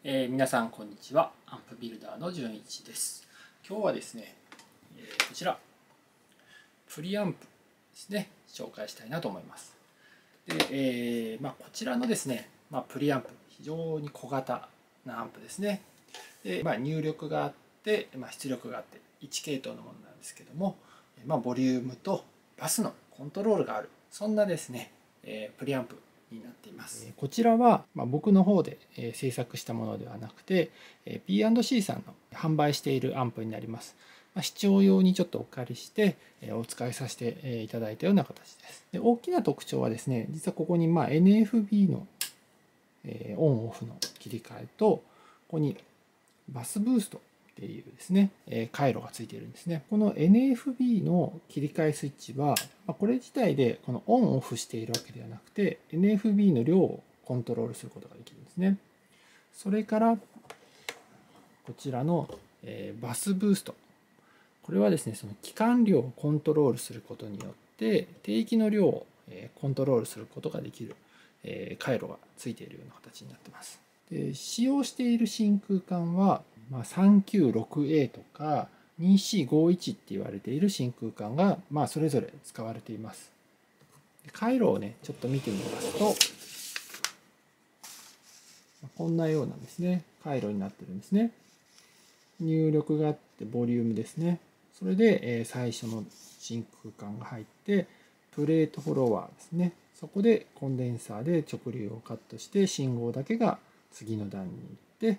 皆さんこんにちは。アンプビルダーの純一です。今日はですね、こちらプリアンプですね、紹介したいなと思います。で、こちらのですね、プリアンプ非常に小型なアンプですね。で、入力があって、出力があって1系統のものなんですけども、ボリュームとバスのコントロールがある、そんなですね、プリアンプになっています。こちらは僕の方で制作したものではなくて P&C さんの販売しているアンプになります。視聴用にちょっとお借りしてお使いさせていただいたような形です。で、大きな特徴はですね、実はここにNFB のオンオフの切り替えと、ここにバスブーストっていうですね、回路がついているんですね。この NFB の切り替えスイッチは、これ自体でこのオンオフしているわけではなくて、NFB の量をコントロールすることができるんですね。それから、こちらのバスブースト。これはですね、その機関量をコントロールすることによって、定域の量をコントロールすることができる回路がついているような形になっています。で、使用している真空管は、396A とか 2451って言われている真空管が、それぞれ使われています。回路をね、ちょっと見てみますと、こんなようなですね、回路になってるんですね。入力があってボリュームですね。それで最初の真空管が入って、プレートフォロワーですね。そこでコンデンサーで直流をカットして、信号だけが次の段に行って、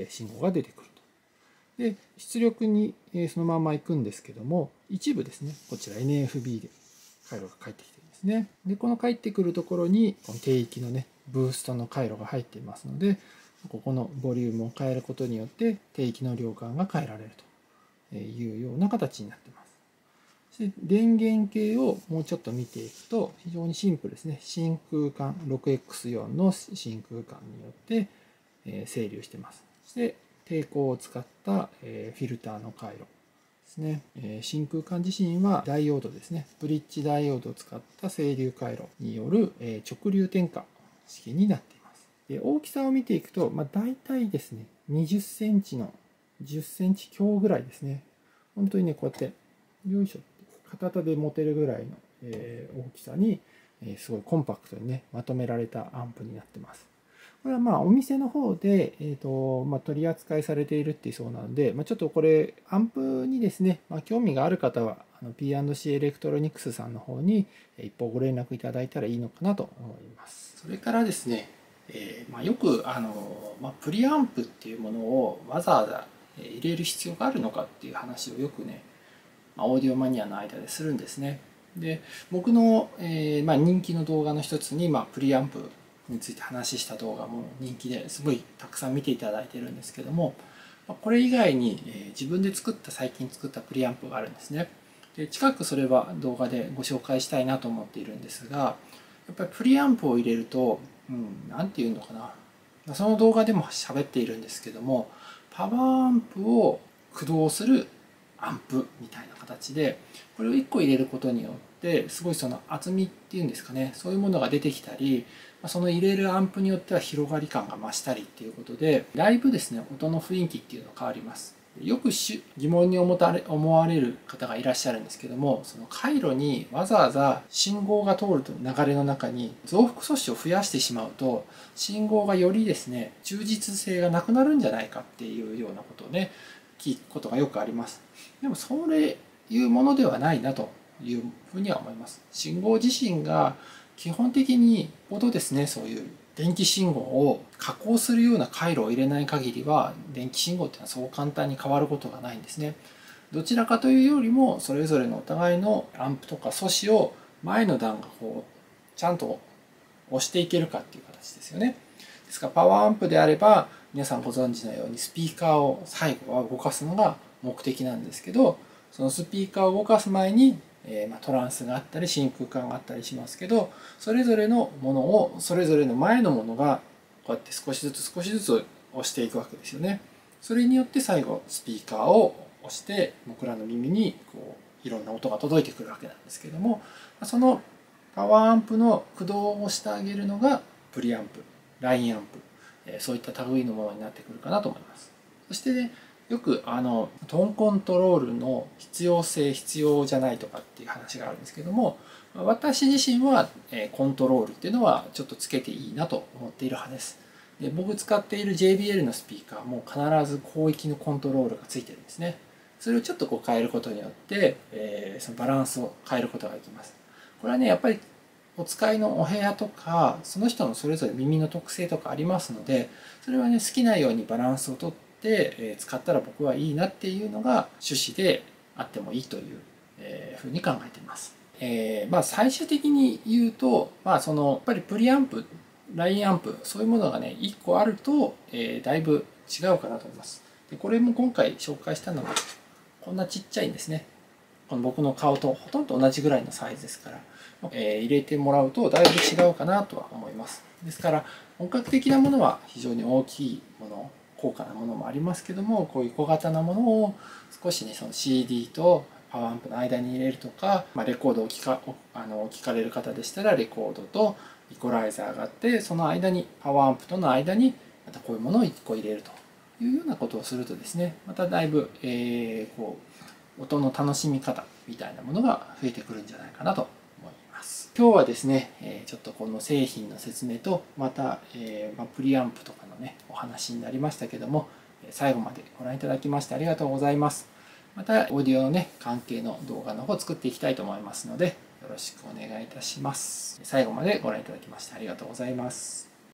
信号が出てくると。で、出力にそのまま行くんですけども、一部ですね、こちら NFB で回路が返ってきてるんですね。で、この返ってくるところに、この定域のね、ブーストの回路が入っていますので、ここのボリュームを変えることによって、定域の量感が変えられるというような形になっています。そして電源系をもうちょっと見ていくと、非常にシンプルですね。真空管 6X4 の真空管によって整流しています。そして抵抗を使ったフィルターの回路ですね。真空管自身はダイオードですね。ブリッジダイオードを使った整流回路による直流転換式になっています。で、大きさを見ていくと、大体ですね、20センチの10センチ強ぐらいですね。本当にね、こうやって、よいしょって、片手で持てるぐらいの大きさに、すごいコンパクトにね、まとめられたアンプになってます。これはお店の方で、取り扱いされているっていうそうなので、ちょっとこれ、アンプにですね、興味がある方は、P&C エレクトロニクスさんの方に一報ご連絡いただいたらいいのかなと思います。それからですね、よくプリアンプっていうものをわざわざ入れる必要があるのかっていう話をよくね、オーディオマニアの間でするんですね。で、僕の、人気の動画の一つに、プリアンプについて話した動画も人気ですごいたくさん見ていただいてるんですけども、これ以外に自分で最近作ったプリアンプがあるんですね。で、近くそれは動画でご紹介したいなと思っているんですが、やっぱりプリアンプを入れると、なんていうのかな。その動画でも喋っているんですけども、パワーアンプを駆動するアンプみたいな形で、これを1個入れることによってすごいその厚みっていうんですかね、そういうものが出てきたり、その入れるアンプによっては広がり感が増したりっていうことで、だいぶですね、音の雰囲気っていうのが変わります。よく疑問に思われる方がいらっしゃるんですけども、その回路にわざわざ信号が通る流れの中に増幅素子を増やしてしまうと、信号がよりですね、忠実性がなくなるんじゃないかっていうようなことをね、聞くことがよくあります。でもそれいうものではないなというふうには思います。信号自身が基本的にですね、そういう電気信号を加工するような回路を入れない限りは、電気信号っていうのはそう簡単に変わることがないんですね。どちらかというよりも、それぞれのお互いのアンプとか素子を前の段がちゃんと押していけるかっていう形ですよね。ですからパワーアンプであれば、皆さんご存知のようにスピーカーを最後は動かすのが目的なんですけど、そのスピーカーを動かす前にトランスがあったり真空管があったりしますけど、それぞれのものをそれぞれの前のものがこうやって少しずつ押していくわけですよね。それによって最後スピーカーを押して僕らの耳にいろんな音が届いてくるわけなんですけども、そのパワーアンプの駆動をしてあげるのがプリアンプ、ラインアンプ、 そういった類のものになってくるかなと思います。そしてね、よくトーンコントロールの必要性必要じゃないとかっていう話があるんですけども、私自身はコントロールっていうのはちょっとつけていいなと思っている派です。で、僕使っている JBL のスピーカーも必ず広域のコントロールがついてるんですね。それをちょっと変えることによって、そのバランスを変えることができます。これはね、やっぱりお使いのお部屋とかその人のそれぞれ耳の特性とかありますので、それはね、好きなようにバランスをとって使ったら僕はいいなっていうのが趣旨であってもいいというふうに考えています。最終的に言うと、やっぱりプリアンプ、ラインアンプ、そういうものがね1個あると、だいぶ違うかなと思います。でこれも今回紹介したのがこんなちっちゃいんですね。この僕の顔とほとんど同じぐらいのサイズですから、入れてもらうとだいぶ違うかなとは思います。ですから本格的なものは非常に大きいもの、高価なものもありますけども、こういう小型なものを少しね、その CD とパワーアンプの間に入れるとか、レコードを聞かれる方でしたらレコードとイコライザーがあって、その間にパワーアンプとの間にまたこういうものを1個入れるというようなことをするとですね、まただいぶ、音の楽しみ方みたいなものが増えてくるんじゃないかなと思います。今日はですね、ちょっとこの製品の説明とまた、プリアンプとかのねお話になりましたけども、最後までご覧いただきましてありがとうございます。またオーディオのね関係の動画の方を作っていきたいと思いますので、よろしくお願いいたします。最後までご覧いただきましてありがとうございます。